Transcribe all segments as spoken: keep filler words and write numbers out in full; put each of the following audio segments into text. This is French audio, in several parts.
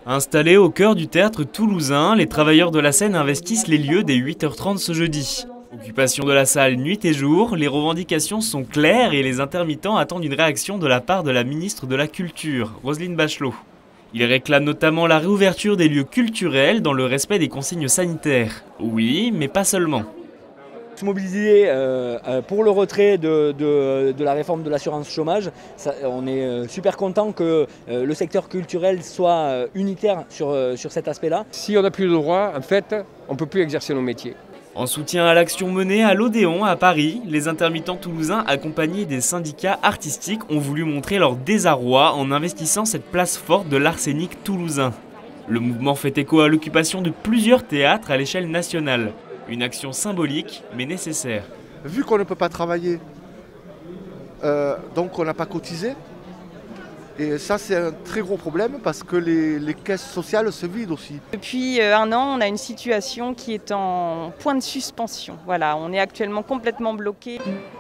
Installés au cœur du théâtre toulousain, les travailleurs de la scène investissent les lieux dès huit heures trente ce jeudi. Occupation de la salle nuit et jour, les revendications sont claires et les intermittents attendent une réaction de la part de la ministre de la Culture, Roselyne Bachelot. Ils réclament notamment la réouverture des lieux culturels dans le respect des consignes sanitaires. Oui, mais pas seulement. Se mobiliser euh, pour le retrait de, de, de la réforme de l'assurance chômage, ça, on est super content que euh, le secteur culturel soit unitaire sur, sur cet aspect-là. Si on n'a plus le droit, en fait, on ne peut plus exercer nos métiers. En soutien à l'action menée à l'Odéon à Paris, les intermittents toulousains accompagnés des syndicats artistiques ont voulu montrer leur désarroi en investissant cette place forte de l'arsenic toulousain. Le mouvement fait écho à l'occupation de plusieurs théâtres à l'échelle nationale. Une action symbolique, mais nécessaire. Vu qu'on ne peut pas travailler, euh, donc on n'a pas cotisé. Et ça, c'est un très gros problème parce que les, les caisses sociales se vident aussi. Depuis un an, on a une situation qui est en point de suspension. Voilà, on est actuellement complètement bloqué.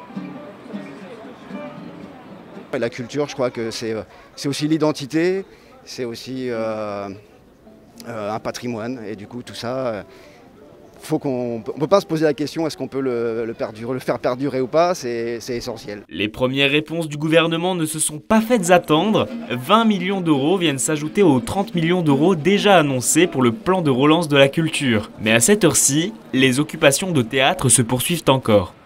La culture, je crois que c'est aussi l'identité, c'est aussi euh, euh, un patrimoine. Et du coup, tout ça... Euh, Faut qu'on ne peut pas se poser la question est-ce qu'on peut le, le, perdurer, le faire perdurer ou pas, c'est essentiel. Les premières réponses du gouvernement ne se sont pas faites attendre. vingt millions d'euros viennent s'ajouter aux trente millions d'euros déjà annoncés pour le plan de relance de la culture. Mais à cette heure-ci, les occupations de théâtre se poursuivent encore.